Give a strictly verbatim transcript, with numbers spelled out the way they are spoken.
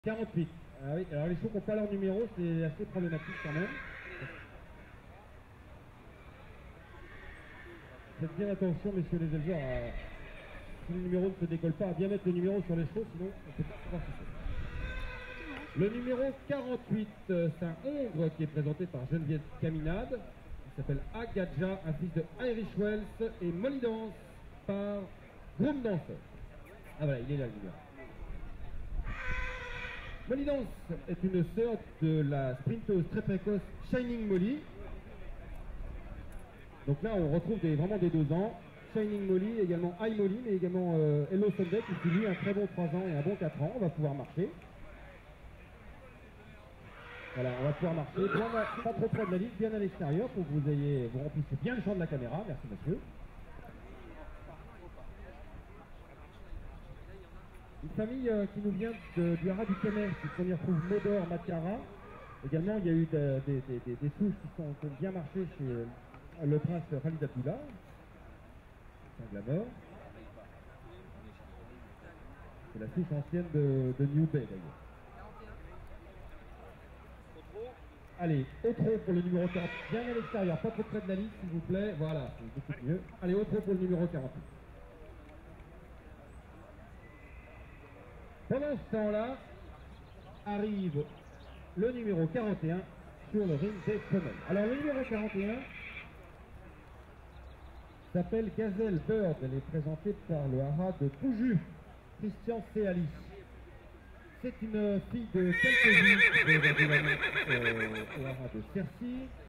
quarante-huit. Ah oui, alors les chevaux qui n'ont pas leur numéro, c'est assez problématique quand même. Faites bien attention, messieurs les éleveurs, à... si le numéro ne se décolle pas, à bien mettre le numéro sur les chevaux, sinon on peut pas voir ce que c'est. Le numéro quarante-huit, c'est un Hongre qui est présenté par Geneviève Caminade. Il s'appelle Agadja, un fils de Irish Wells, et Molly Dance par Groom Dancer. Ah voilà, il est là le numéro. Molly Dance est une sœur de la sprinteuse très précoce Shining Molly. Donc là, on retrouve des, vraiment des deux ans. Shining Molly, également High Molly, mais également euh, Hello Sunday, qui suit lui un très bon trois ans et un bon quatre ans. On va pouvoir marcher. Voilà, on va pouvoir marcher, bien, pas trop près de la ligne, bien à l'extérieur, pour que vous ayez, vous remplissiez bien le champ de la caméra. Merci monsieur. Une famille euh, qui nous vient de, du haras du Kennel, puisqu'on y retrouve Modor, Matcara. Également, il y a eu de, de, de, de, des souches qui, sont, qui ont bien marché chez euh, le prince Khalid Abdullah. C'est un glamour. C'est la souche ancienne de, de New Bay d'ailleurs. Allez, au trot pour le numéro quarante, bien à l'extérieur, pas trop près de la ligne s'il vous plaît, voilà, c'est beaucoup mieux. Allez, au trot pour le numéro quarante-huit. Pendant ce temps-là, arrive le numéro quarante et un sur le ring des femelles. Alors le numéro quarante et un s'appelle Gazelle Bird, elle est présentée par le haras de Pouju, Christian Céalis. C'est une fille de quelques vies qui est euh, au haras de Cercy.